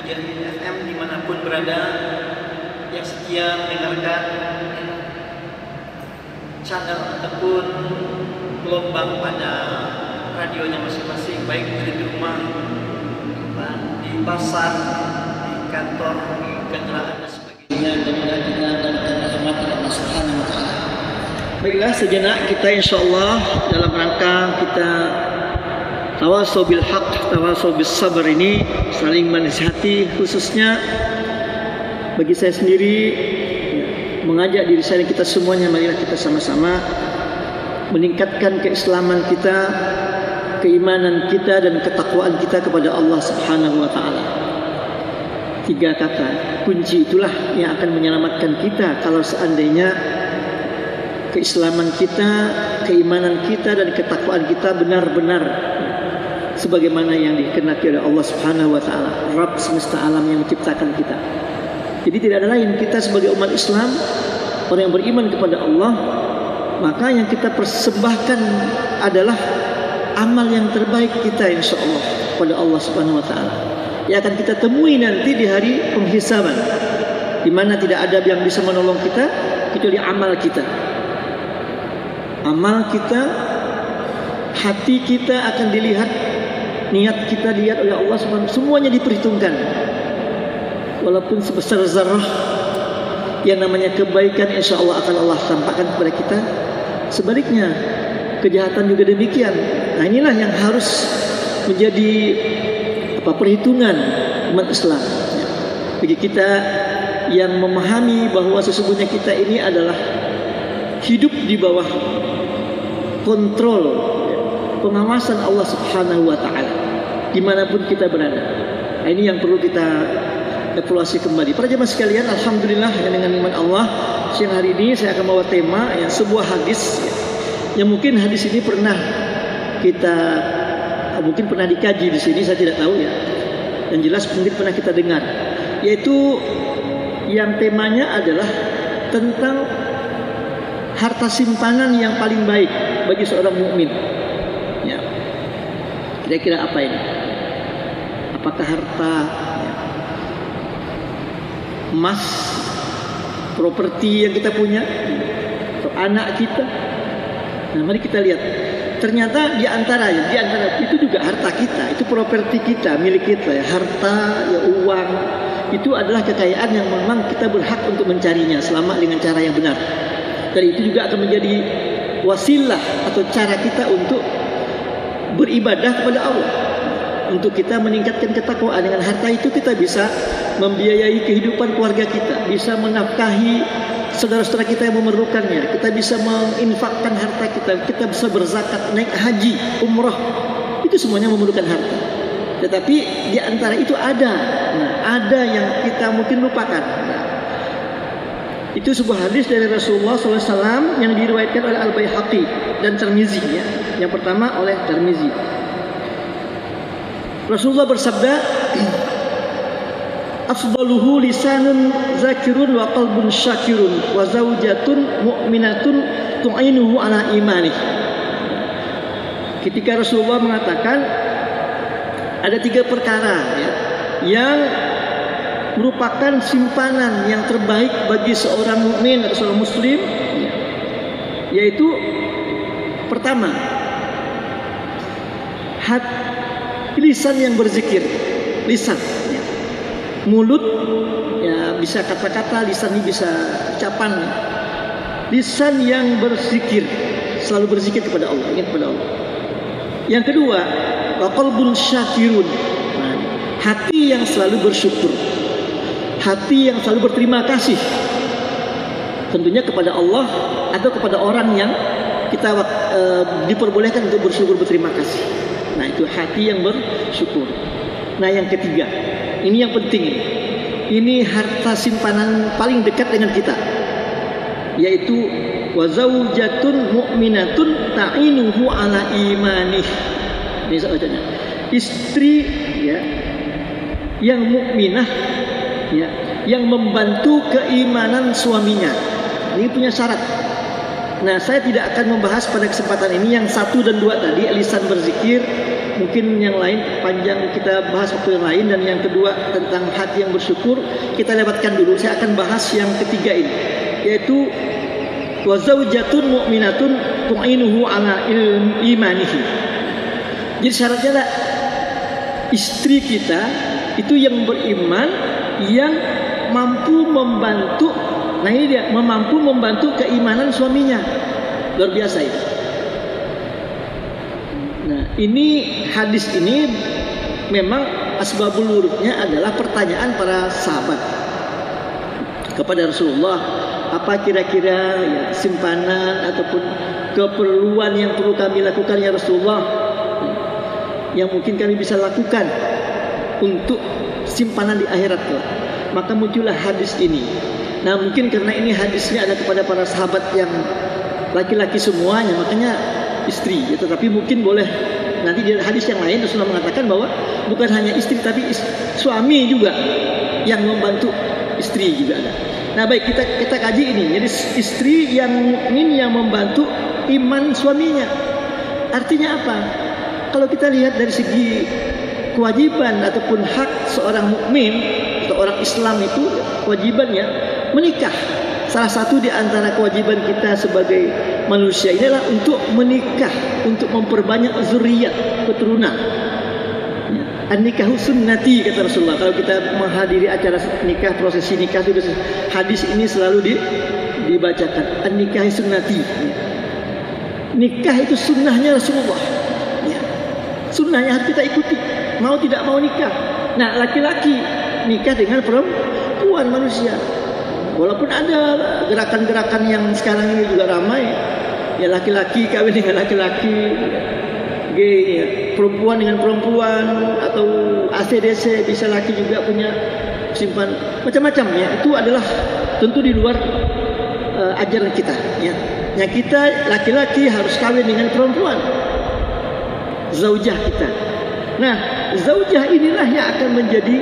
Mujahidin FM dimanapun berada yang setia mendengarkan channel ataupun gelombang pada radionya masing-masing, baik di rumah, di pasar, di kantor, di kendaraan dan sebagainya, dan rahmat Allah Subhanahu wa Ta'ala. Baiklah, sejenak kita insyaallah dalam rangka kita tawasau bil haq, tawasau bis sabar ini saling menasihati, khususnya bagi saya sendiri mengajak diri saya dan kita semuanya, marilah kita sama-sama meningkatkan keislaman kita, keimanan kita dan ketakwaan kita kepada Allah Subhanahu wa Ta'ala. 3 kata kunci itulah yang akan menyelamatkan kita kalau seandainya keislaman kita, keimanan kita dan ketakwaan kita benar-benar sebagaimana yang dikehendaki oleh Allah Subhanahu wa Ta'ala, Rabb semesta alam yang menciptakan kita. Jadi tidak ada lain, kita sebagai umat Islam, orang yang beriman kepada Allah, maka yang kita persembahkan adalah amal yang terbaik kita insyaallah kepada Allah Subhanahu wa Ta'ala, yang akan kita temui nanti di hari penghisaban, di mana tidak ada yang bisa menolong kita kecuali amal kita. Amal kita, hati kita akan dilihat, niat kita dilihat oleh Allah Subhanahu wa Ta'ala, semuanya diperhitungkan. Walaupun sebesar zarah, yang namanya kebaikan insya Allah akan Allah tampakkan kepada kita. Sebaliknya kejahatan juga demikian. Nah, inilah yang harus menjadi perhitungan umat Islam bagi kita yang memahami bahwa sesungguhnya kita ini adalah hidup di bawah kontrol pengawasan Allah Subhanahu wa Ta'ala dimanapun kita berada. Nah, ini yang perlu kita evaluasi kembali. Para jemaah sekalian, alhamdulillah ya, dengan nikmat Allah, siang hari ini saya akan bawa tema ya, sebuah hadis ya, yang mungkin hadis ini pernah kita mungkin pernah dikaji di sini, saya tidak tahu ya. Yang jelas mungkin pernah kita dengar, yaitu yang temanya adalah tentang harta simpanan yang paling baik bagi seorang mukmin. Ya. Kira-kira apa ini? Apakah harta emas, properti yang kita punya, atau anak kita? Nah, mari kita lihat. Ternyata di antara itu juga harta kita, itu properti kita, milik kita. Ya. Harta, ya, uang, itu adalah kekayaan yang memang kita berhak untuk mencarinya selama dengan cara yang benar. Dan itu juga akan menjadi wasilah atau cara kita untuk beribadah kepada Allah. Untuk kita meningkatkan ketakwaan. Dengan harta itu kita bisa membiayai kehidupan keluarga kita, bisa menafkahi saudara-saudara kita yang memerlukannya, kita bisa menginfakkan harta kita, kita bisa berzakat, naik haji, umrah, itu semuanya memerlukan harta. Tetapi di antara itu ada yang kita mungkin lupakan. Itu sebuah hadis dari Rasulullah SAW yang diriwayatkan oleh Al-Baihaqi dan Tirmizi ya. Yang pertama oleh Tirmizi. Rasulullah bersabda, afdaluhu lisanun zakirun wa qalbun syakirun wa zaujatun mu'minatun tu'inuhu ala imanih. Ketika Rasulullah mengatakan ada 3 perkara ya, yang merupakan simpanan yang terbaik bagi seorang mukmin atau seorang muslim ya, yaitu pertama, lisan yang berzikir, lisan ya. Mulut ya bisa kata-kata, lisan ini bisa ucapan. Lisan yang berzikir, selalu berzikir kepada Allah, ingat kepada Allah. Yang kedua, wa qalbun syakirun. Nah, hati yang selalu bersyukur. Hati yang selalu berterima kasih. Tentunya kepada Allah atau kepada orang yang kita diperbolehkan untuk bersyukur, berterima kasih. Nah, itu hati yang bersyukur. Nah, yang ketiga, ini yang penting. Ini harta simpanan paling dekat dengan kita, yaitu wa zaujatun mu'minatun ta'inuhu ala imanih. Ini soalnya istri ya, yang mukminah ya, yang membantu keimanan suaminya. Ini punya syarat. Nah, saya tidak akan membahas pada kesempatan ini yang 1 dan 2 tadi, lisan berzikir. Mungkin yang lain panjang kita bahas waktu yang lain, dan yang kedua tentang hati yang bersyukur kita lewatkan dulu. Saya akan bahas yang ketiga ini, yaitu wa zaujatun mu'minatun tu'inuhu ala imanihi. Jadi syaratnya adalah istri kita itu yang beriman, yang mampu membantu. Nah ini dia, mampu membantu keimanan suaminya. Luar biasa itu. Nah ini hadis ini memang asbabul wurudnya adalah pertanyaan para sahabat kepada Rasulullah, apa kira-kira ya, simpanan ataupun keperluan yang perlu kami lakukan ya Rasulullah, yang mungkin kami bisa lakukan untuk simpanan di akhirat kelak. Maka muncullah hadis ini. Nah mungkin karena ini hadisnya ada kepada para sahabat yang laki-laki semuanya, makanya istri ya, tetapi mungkin boleh nanti di hadis yang lain Rasulullah mengatakan bahwa bukan hanya istri tapi suami juga yang membantu istri juga ada. Nah baik, kita kaji ini. Jadi istri yang mukmin yang membantu iman suaminya. Artinya apa? Kalau kita lihat dari segi kewajiban ataupun hak seorang mukmin atau orang Islam itu, kewajibannya menikah. Salah satu di antara kewajiban kita sebagai manusia inilah untuk menikah, untuk memperbanyak zuriat, keturunan. An-nikahu sunnati, kata Rasulullah. Kalau kita menghadiri acara nikah, prosesi nikah itu hadis ini selalu dibacakan. An-nikahu sunnati. Nikah itu sunnahnya Rasulullah. Sunnahnya harus kita ikuti. Mau tidak mau nikah. Nah, laki-laki nikah dengan perempuan manusia. Walaupun ada gerakan-gerakan yang sekarang ini juga ramai, ya laki-laki kawin dengan laki-laki, gay, ya, perempuan dengan perempuan, atau ACDC, bisa laki juga punya simpan, macam-macam ya. Itu adalah tentu di luar ajaran kita. Ya. Yang kita laki-laki harus kawin dengan perempuan, zaujah kita. Nah, zaujah inilah yang akan menjadi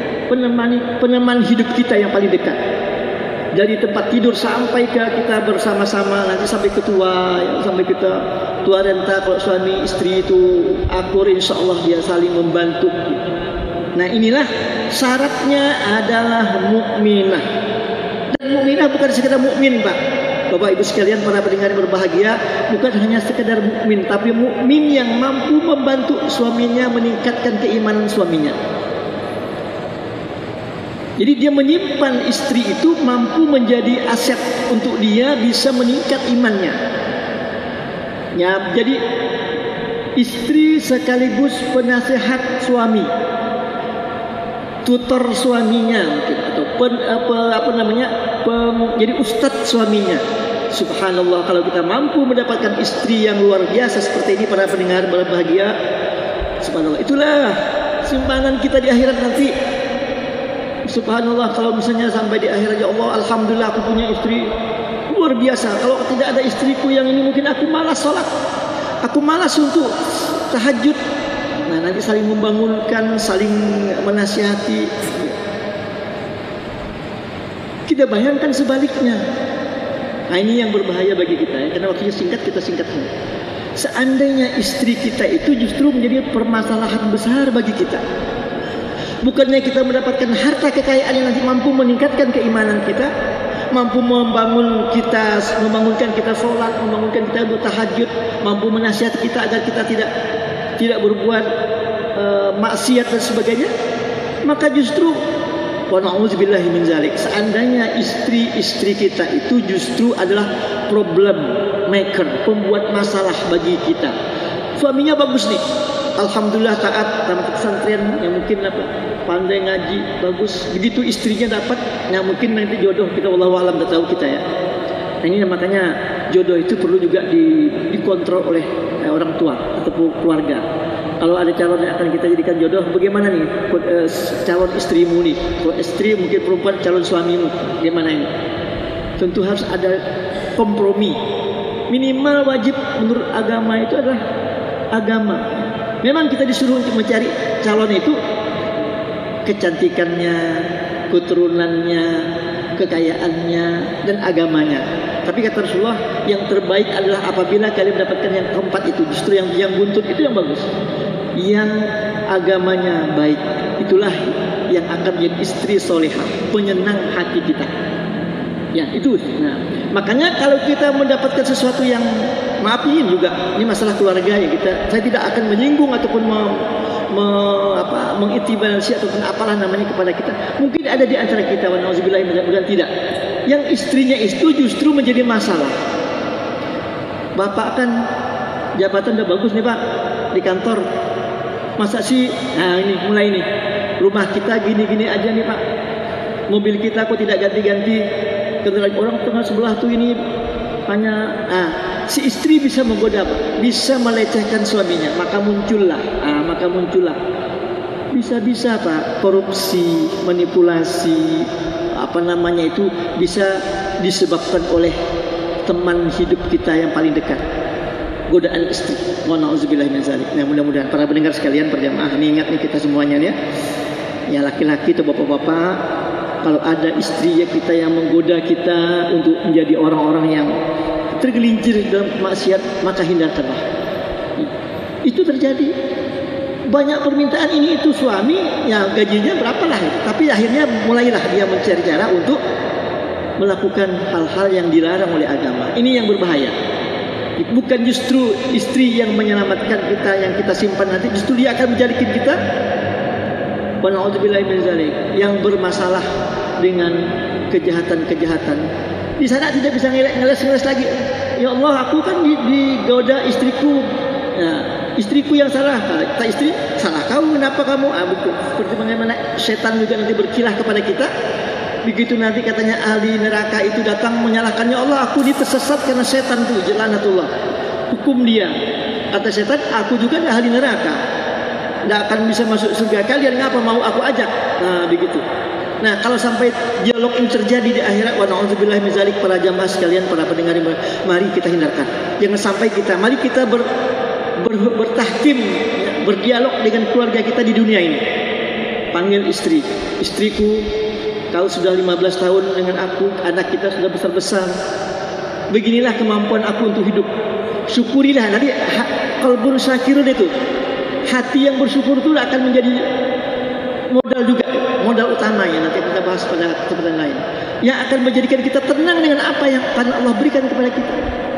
peneman hidup kita yang paling dekat. Dari tempat tidur sampai ke kita bersama-sama, nanti sampai ke tua, ya, sampai kita tua renta. Kalau suami istri itu akur, insya Allah dia saling membantu. Nah inilah syaratnya adalah mukminah. Dan mukminah bukan sekedar mukmin, Pak. Bapak Ibu sekalian, para pendengar yang berbahagia, bukan hanya sekedar mukmin, tapi mukmin yang mampu membantu suaminya meningkatkan keimanan suaminya. Jadi dia menyimpan istri itu mampu menjadi aset untuk dia bisa meningkat imannya. Ya, jadi istri sekaligus penasehat suami, tutor suaminya mungkin, atau jadi ustadz suaminya. Subhanallah, kalau kita mampu mendapatkan istri yang luar biasa seperti ini, para pendengar berbahagia, subhanallah, itulah simpanan kita di akhirat nanti. Subhanallah, kalau misalnya sampai di akhirat, ya Allah, alhamdulillah aku punya istri luar biasa. Kalau tidak ada istriku yang ini, mungkin aku malas sholat, aku malas untuk tahajud. Nah nanti saling membangunkan, saling menasihati. Kita bayangkan sebaliknya. Nah ini yang berbahaya bagi kita ya, karena waktunya singkat, kita singkatkan. Seandainya istri kita itu justru menjadi permasalahan besar bagi kita. Bukannya kita mendapatkan harta kekayaan yang nanti mampu meningkatkan keimanan kita, mampu membangunkan kita sholat, membangunkan kita bertahajud, mampu menasihati kita agar kita tidak berbuat maksiat dan sebagainya. Maka justru wa na'udzubillahi min zalik, seandainya istri-istri kita itu justru adalah problem maker, pembuat masalah bagi kita. Suaminya bagus nih, alhamdulillah taat dalam pesantren, yang mungkin pandai ngaji, bagus. Begitu istrinya dapat, nah mungkin nanti jodoh kita, wallahu alam, tidak tahu kita ya. Nah ini makanya jodoh itu perlu juga dikontrol oleh orang tua ataupun keluarga. Kalau ada calon yang akan kita jadikan jodoh, bagaimana nih calon istrimu nih? Kalau istri mungkin perempuan, calon suamimu, bagaimana ini? Tentu harus ada kompromi. Minimal wajib menurut agama itu adalah agama. Memang kita disuruh untuk mencari calon itu kecantikannya, keturunannya, kekayaannya, dan agamanya. Tapi kata Rasulullah, yang terbaik adalah apabila kalian mendapatkan yang keempat itu, justru yang buntut itu yang bagus. Yang agamanya baik, itulah yang akan menjadi istri solehah, penyenang hati kita. Ya, itu. Nah, makanya kalau kita mendapatkan sesuatu yang, maaf ini juga, ini masalah keluarga ya, saya tidak akan menyinggung ataupun mengitibansi ataupun apalah namanya kepada kita. Mungkin ada di antara kita, wa na'udzubillah, mudah-mudahan tidak, yang istrinya itu justru menjadi masalah. Bapak kan jabatan udah bagus nih Pak di kantor, masa sih, nah ini mulai nih, rumah kita gini-gini aja nih Pak, mobil kita kok tidak ganti-ganti, orang tengah sebelah tuh ini hanya, si istri bisa menggoda, bisa melecehkan suaminya, maka muncullah bisa-bisa Pak korupsi, manipulasi, apa namanya itu, bisa disebabkan oleh teman hidup kita yang paling dekat, godaan istri. Wa na'udzubillah min dzalik. Nah, mudah-mudahan para pendengar sekalian berjamaah nih, ingat nih kita semuanya ya. Ya laki-laki atau bapak-bapak, kalau ada istri ya kita yang menggoda kita untuk menjadi orang-orang yang tergelincir dalam maksiat, maka hindarkanlah. Itu terjadi. Banyak permintaan ini itu, suami ya gajinya berapalah, tapi akhirnya mulailah dia mencari cara untuk melakukan hal-hal yang dilarang oleh agama. Ini yang berbahaya. Bukan justru istri yang menyelamatkan kita, yang kita simpan nanti, justru dia akan menjadikan kita yang bermasalah dengan kejahatan-kejahatan. Di sana tidak bisa ngeles lagi. Ya Allah, aku kan digoda istriku. Ya, istriku yang salah. Kata istri, salah kamu, kenapa kamu? Betul. Seperti bagaimana setan juga nanti berkilah kepada kita. Begitu nanti katanya ahli neraka itu datang menyalahkannya, Allah, aku ini tersesat karena setan tuh, jelanatullah. Hukum dia. Kata setan, aku juga ahli neraka. Tidak akan bisa masuk surga kalian, ngapa mau aku ajak? Nah, begitu. Nah, kalau sampai dialog ini terjadi di akhirat, wa na'udzubillah min dzalik, para jamaah sekalian, para pendengar, mari kita hindarkan. Jangan sampai mari kita bertahkim, ya, berdialog dengan keluarga kita di dunia ini. Panggil istri, istriku, kau sudah 15 tahun dengan aku, anak kita sudah besar-besar. Beginilah kemampuan aku untuk hidup. Syukurilah. Nanti qalbun syakirun itu, hati yang bersyukur itu akan menjadi modal juga, modal utama ya, nanti kita bahas pada kesempatan lain, yang akan menjadikan kita tenang dengan apa yang Allah berikan kepada kita.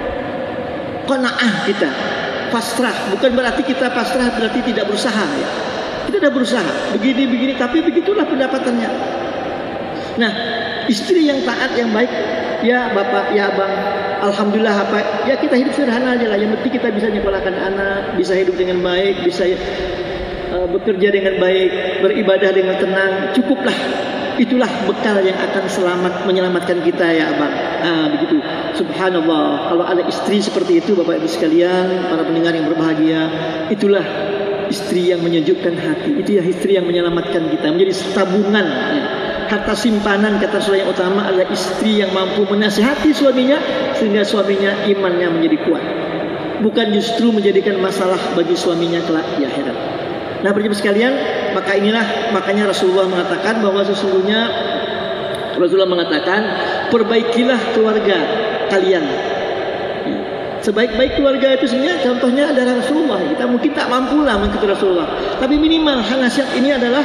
Qanaah kita, pasrah. Bukan berarti kita pasrah berarti tidak berusaha ya. Kita sudah berusaha begini, tapi begitulah pendapatannya. Nah, istri yang taat, yang baik, ya bapak, ya abang, alhamdulillah apa, ya kita hidup sederhana aja lah. Yang penting kita bisa nyekolahkan anak, bisa hidup dengan baik, bisa bekerja dengan baik, beribadah dengan tenang, cukuplah. Itulah bekal yang akan menyelamatkan kita ya abang. Begitu. Subhanallah, kalau ada istri seperti itu Bapak Ibu sekalian, para pendengar yang berbahagia, itulah istri yang menyejukkan hati. Itu ya istri yang menyelamatkan kita, menjadi tabungan ya. Harta simpanan, kata Rasulullah, yang utama adalah istri yang mampu menasihati suaminya sehingga suaminya imannya menjadi kuat, bukan justru menjadikan masalah bagi suaminya kelak di akhirat. Nah, berjemaah sekalian, makanya Rasulullah mengatakan bahwa sesungguhnya Rasulullah mengatakan, perbaikilah keluarga kalian. Sebaik-baik keluarga itu sebenarnya contohnya adalah Rasulullah. Kita mungkin tak mampu lah mengikuti Rasulullah, tapi minimal nasihat ini adalah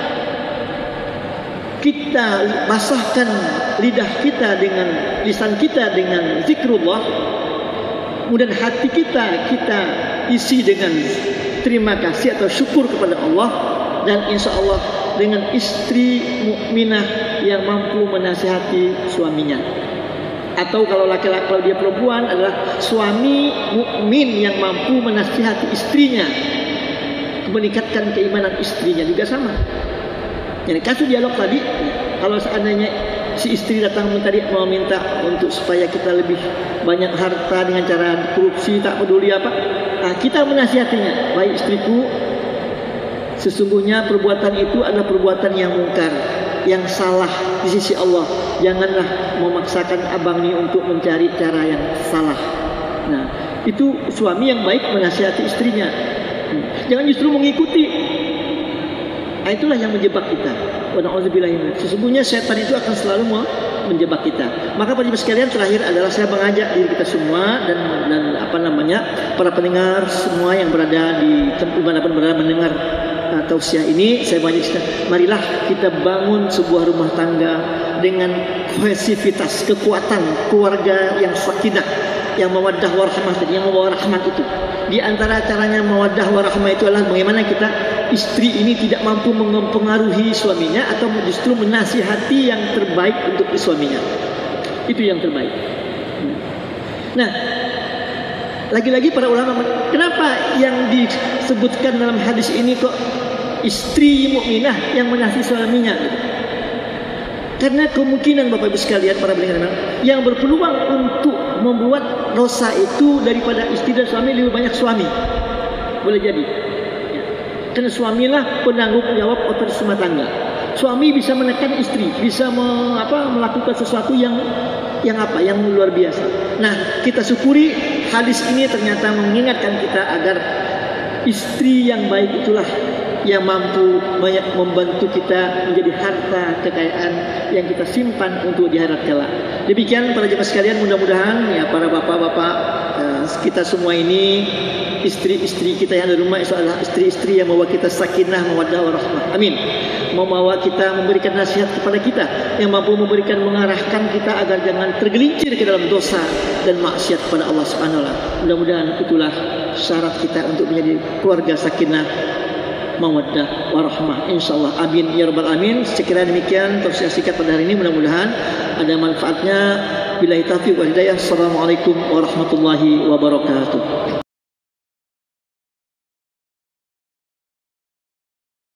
kita basahkan lidah kita dengan lisan kita dengan zikrullah, kemudian hati kita isi dengan terima kasih atau syukur kepada Allah, dan insya Allah dengan istri mukminah yang mampu menasihati suaminya. Atau kalau laki-laki, kalau dia perempuan, adalah suami mukmin yang mampu menasihati istrinya, meningkatkan keimanan istrinya juga sama. Jadi kasus dialog tadi, kalau seandainya si istri datang mau minta untuk supaya kita lebih banyak harta dengan cara korupsi, tak peduli apa, kita menasihatinya, baik istriku, sesungguhnya perbuatan itu adalah perbuatan yang mungkar, yang salah di sisi Allah. Janganlah memaksakan abang ini untuk mencari cara yang salah. Nah, itu suami yang baik menasihati istrinya. Jangan justru mengikuti. Itulah yang menjebak kita. Sesungguhnya setan itu akan selalu menjebak kita. Maka para jemaah sekalian, terakhir adalah saya mengajak diri kita semua dan para pendengar semua yang berada di dimanapun berada mendengar tausiah ini, saya mengajak kita, marilah kita bangun sebuah rumah tangga dengan kohesivitas, kekuatan keluarga yang sakinah, yang mawaddah warahmah, yang membawa rahmat itu. Di antara caranya mawaddah warahmah itu adalah bagaimana kita, istri ini tidak mampu mempengaruhi suaminya atau justru menasihati yang terbaik untuk suaminya. Itu yang terbaik. Nah, lagi-lagi para ulama, kenapa yang disebutkan dalam hadis ini kok istri mukminah yang menasihati suaminya? Karena kemungkinan Bapak Ibu sekalian, para pendengar yang berpeluang untuk membuat dosa itu daripada istri dan suami, lebih banyak suami. Boleh jadi. Ya. Karena suamilah penanggung jawab otoritas rumah tangga. Suami bisa menekan istri, bisa melakukan sesuatu yang luar biasa. Nah, kita syukuri hadis ini ternyata mengingatkan kita agar istri yang baik itulah yang mampu banyak membantu kita menjadi harta kekayaan yang kita simpan untuk di akhirat kelak. Demikian para jemaah sekalian, mudah-mudahan ya para bapak-bapak kita semua ini, istri-istri kita yang ada di rumah itu adalah istri-istri yang membawa kita sakinah, mawaddah warahmah. Amin. Membawa kita, memberikan nasihat kepada kita, yang mampu memberikan, mengarahkan kita agar jangan tergelincir ke dalam dosa dan maksiat kepada Allah Subhanahu wa taala. Mudah-mudahan itulah syarat kita untuk menjadi keluarga sakinah, mawaddah warahmah, insyaallah. Amin ya rabbal alamin. Sekiranya demikian tausiah singkat pada hari ini, mudah-mudahan ada manfaatnya. Billahi taufiq wal hidayah. Assalamualaikum warahmatullahi wabarakatuh.